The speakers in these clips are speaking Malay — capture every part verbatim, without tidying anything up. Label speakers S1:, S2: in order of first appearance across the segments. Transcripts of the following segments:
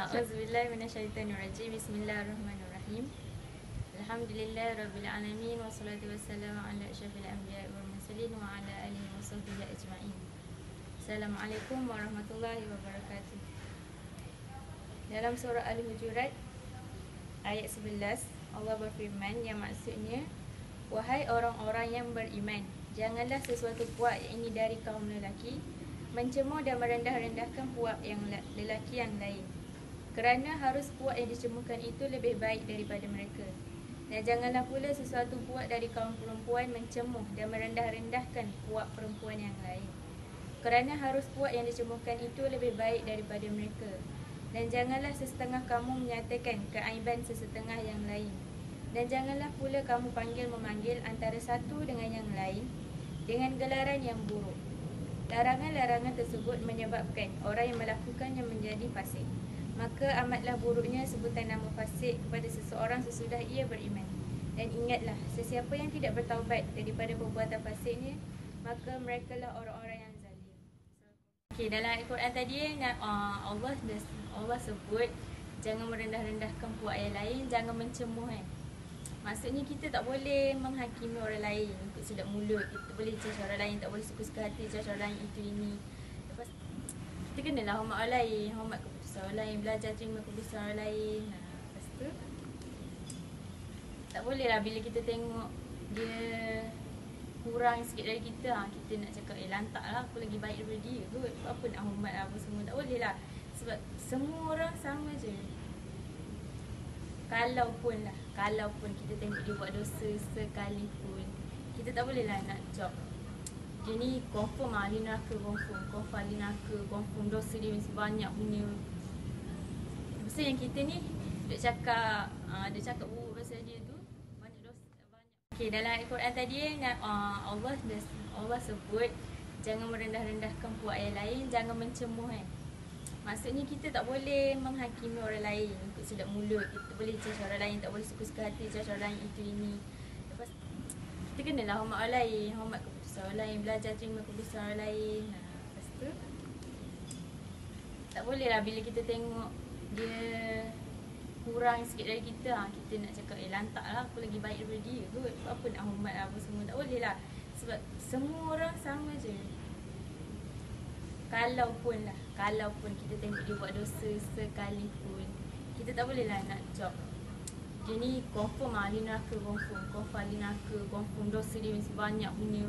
S1: A'udzubillahi minasyaitonirrajim. Bismillahirrahmanirrahim. Alhamdulillahirabbil alamin wassalatu wassalamu ala asyrafil anbiya'i wal mursalin wa ala alihi washabbihi ajma'in. Assalamualaikum warahmatullahi wabarakatuh. Dalam surah Al-Hujurat ayat sebelas, Allah berfirman yang maksudnya, wahai orang-orang yang beriman, janganlah sesuatu puak ini dari kaum lelaki mencemooh dan merendah-rendahkan puak yang lelaki yang lain, kerana harus puak yang dicemukan itu lebih baik daripada mereka. Dan janganlah pula sesuatu puak dari kaum perempuan mencemuh dan merendah-rendahkan puak perempuan yang lain, kerana harus puak yang dicemukan itu lebih baik daripada mereka. Dan janganlah sesetengah kamu menyatakan keaiban sesetengah yang lain. Dan janganlah pula kamu panggil-memanggil antara satu dengan yang lain dengan gelaran yang buruk. Larangan-larangan tersebut menyebabkan orang yang melakukannya menjadi fasik. Maka amatlah buruknya sebutan nama fasik kepada seseorang sesudah ia beriman. Dan ingatlah, sesiapa yang tidak bertaubat daripada perbuatan fasiknya, maka merekalah orang-orang yang zalim. Okay, dalam Al-Quran tadi uh, Allah Allah sebut jangan merendah-rendahkan puak yang lain, jangan mencemuh kan. Maksudnya kita tak boleh menghakimi orang lain untuk sedap mulut. Kita boleh cerca orang lain, tak boleh suka-suka hati cerca orang lain itu ini. Lepas kita kenalah hormat orang lain, hormat keputusan orang lain, belajar terima keputusan orang lain. Ha, lepas tu tak boleh lah bila kita tengok dia kurang sikit dari kita, ha, kita nak cakap eh lantak lah, aku lagi baik daripada dia kot, apa nak hormat lah apa semua. Tak boleh lah, sebab semua orang sama je. Kalaupun lah, kalaupun kita tengok dia buat dosa sekalipun, kita tak boleh lah nak cop dia ni confirm ahli neraka, confirm confirm ahli neraka, confirm dosa dia mesti banyak punya. Lepas yang kita ni duk cakap uh, dia cakap buruk pasal dia tu, banyak dosa, banyak. Okay, dalam Al-Quran tadi uh, Allah Allah sebut jangan merendah-rendahkan puak yang lain, jangan mencemuh kan. Maksudnya kita tak boleh menghakimi orang lain untuk sedap mulut. Kita boleh cerca orang lain, tak boleh suka-suka hati cerca orang lain itu ini. Lepas kita kenalah hormat orang lain, hormat keputusan orang lain, belajar terima keputusan orang lain. Ha, lepas tu tak boleh lah bila kita tengok dia kurang sikit dari kita, ha, kita nak cakap eh lantak lah, aku lagi baik daripada dia kot, apa nak hormat lah apa semua. Tak boleh lah, sebab semua orang sama je. Kalaupun lah, kalaupun kita tengok dia buat dosa sekalipun, kita tak boleh lah nak cop dia ni confirm ahli neraka, confirm confirm ahli neraka, confirm dosa dia mesti banyak punya.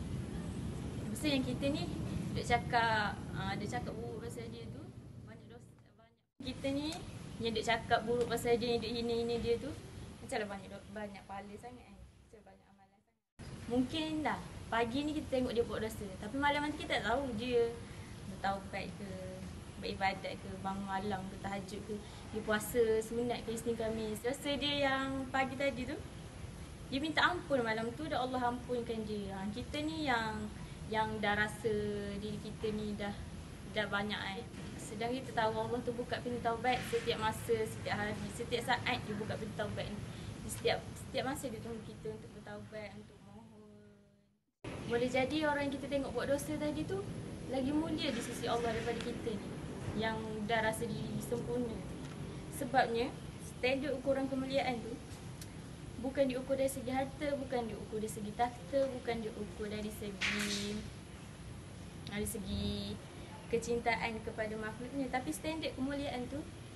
S1: Lepas yang kita ni duk cakap uh, dia cakap buruk pasal dia tu, banyak dosa, banyak. Kita ni yang duk cakap buruk pasal dia, yang duk hina-hina dia tu, macamlah banyak banyak pahala sangat kan, macam banyak amalan sangat. Mungkin dah pagi ni kita tengok dia buat dosa, tapi malam nanti kita tak tahu dia bertaubat ke, beribadat ke, bangun malam ke, tahajud ke, dia puasa sunat ke, Isnin Khamis. Dosa dia yang pagi tadi tu, dia minta ampun malam tu, dah Allah ampunkan dia. Ha, kita ni yang yang dah rasa diri kita ni dah dah banyak kan. Sedang kita tahu Allah tu buka pintu taubat setiap masa, setiap hari, setiap saat dia buka pintu taubat ni. Setiap setiap masa dia tunggu kita untuk bertaubat, untuk mohon. Boleh jadi orang yang kita tengok buat dosa tadi tu lagi mulia di sisi Allah daripada kita ni yang dah rasa diri sempurna. Sebabnya standard ukuran kemuliaan tu bukan diukur dari segi harta, bukan diukur dari segi takhta, bukan diukur dari segi dari segi kecintaan kepada makhluknya, tapi standard kemuliaan tu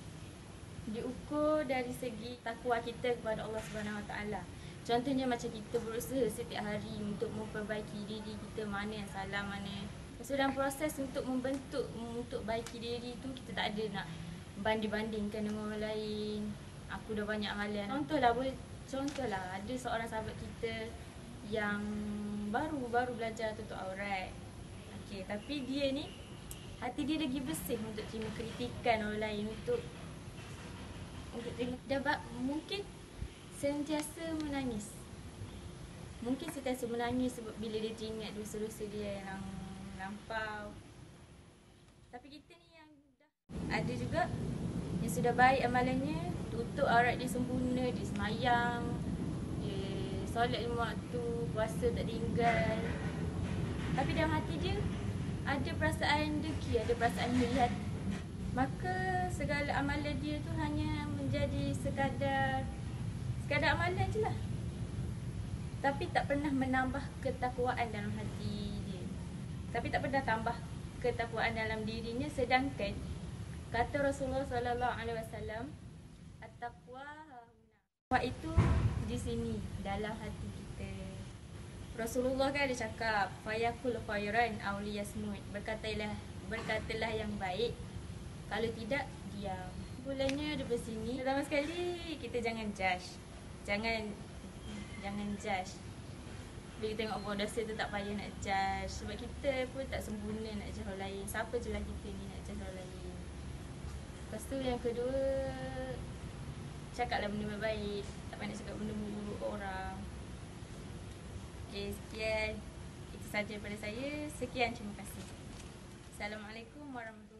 S1: diukur dari segi takwa kita kepada Allah Subhanahu Wa Taala. Contohnya macam kita berusaha setiap hari untuk memperbaiki diri kita, mana yang salah, mana yang so, dalam proses untuk membentuk, untuk baiki diri tu, kita tak ada nak banding-bandingkan dengan orang lain. Aku dah banyak amalan. Contohlah, boleh contohlah ada seorang sahabat kita yang baru-baru belajar tutup aurat. Okey, tapi dia ni hati dia lagi bersih untuk terima kritikan orang lain, untuk untuk terima. Dapat mungkin sentiasa menangis. Mungkin sentiasa menangis sebab bila dia teringat dosa-dosa dia yang lampau. Tapi kita ni yang dah ada juga yang sudah baik amalannya, tutup aurat dia sempurna, dia semayang, dia solat lima waktu, puasa tak tinggal. Tapi dalam hati dia ada perasaan dengki, ada perasaan iri hati. maka segala amalan dia tu hanya menjadi sekadar sekadar amalan je lah. Tapi tak pernah menambah ketakwaan dalam hati dia. Tapi tak pernah tambah ketakwaan dalam dirinya. Sedangkan kata Rasulullah sallallahu alaihi wasallam, at-taqwa hahuna. Taqwa itu di sini, dalam hati kita. Rasulullah kan ada cakap, fayakul khairan aw liyasmut. Berkatalah, berkatalah yang baik. Kalau tidak, diam. Bulannya daripada sini. Pertama sekali, kita jangan judge. Jangan Jangan judge. Bila kita tengok buat dosa tu tak payah nak judge. Sebab kita pun tak sempurna nak judge orang lain. Siapa je lah kita ni nak judge orang lain. Lepas tu yang kedua, cakaplah benda baik. Tak payah nak cakap benda buruk ke orang. Okay, sekian. Itu saja daripada saya. Sekian, terima kasih. Assalamualaikum warahmatullahi wabarakatuh.